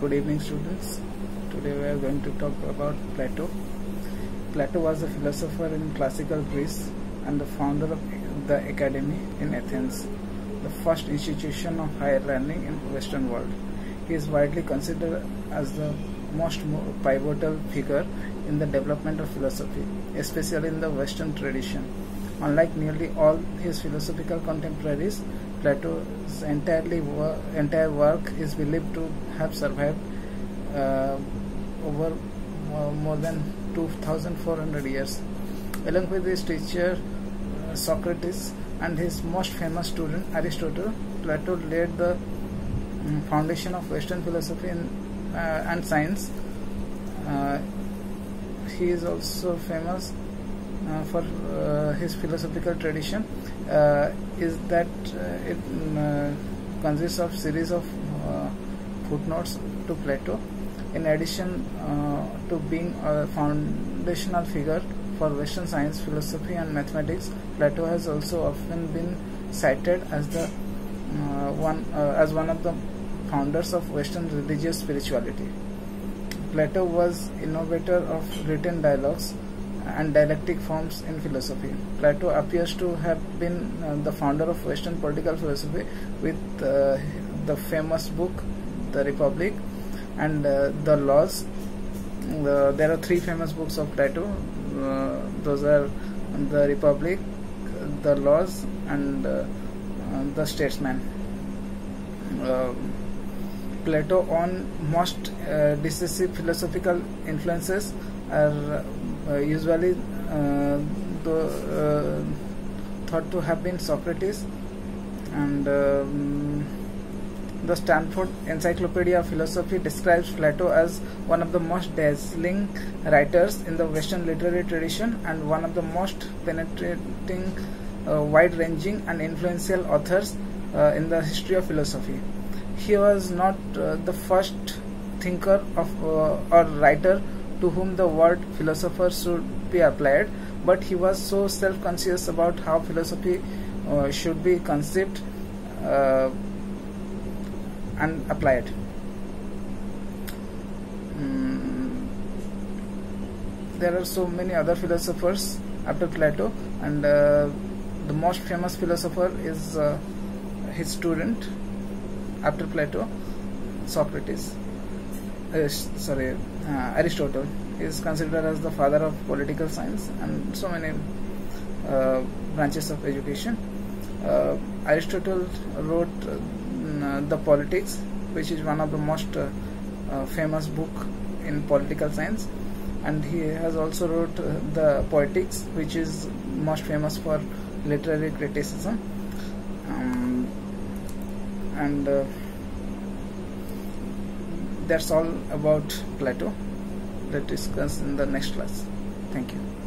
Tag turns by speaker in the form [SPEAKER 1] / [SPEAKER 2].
[SPEAKER 1] Good evening, students. Today we are going to talk about Plato. Plato was a philosopher in classical Greece and the founder of the Academy in Athens, the first institution of higher learning in the Western world. He is widely considered as the most pivotal figure in the development of philosophy, especially in the Western tradition. Unlike nearly all his philosophical contemporaries, Plato's entire work is believed to have survived over more than 2,400 years. Along with his teacher Socrates and his most famous student Aristotle, Plato laid the foundation of Western philosophy and science. He is also famous for his philosophical tradition is that it consists of series of footnotes to Plato. In addition to being a foundational figure for Western science, philosophy and mathematics, Plato has also often been cited as one of the founders of Western religious spirituality. Plato was innovator of written dialogues and dialectic forms in philosophy. Plato appears to have been the founder of Western political philosophy with the famous book The Republic and The Laws. There are three famous books of Plato. Those are The Republic, The Laws and The Statesman. Plato's own most decisive philosophical influences are usually thought to have been Socrates, and the Stanford Encyclopedia of Philosophy describes Plato as one of the most dazzling writers in the Western literary tradition and one of the most penetrating, wide-ranging and influential authors in the history of philosophy. He was not the first thinker or writer to whom the word philosopher should be applied, but he was so self-conscious about how philosophy should be conceived and applied. There are so many other philosophers after Plato, and the most famous philosopher is his student after Plato, Socrates. Aristotle is considered as the father of political science and so many branches of education. Aristotle wrote the Politics, which is one of the most famous book in political science, and he has also wrote the Poetics, which is most famous for literary criticism. And that's all about Plato. Let's discuss in the next class. Thank you.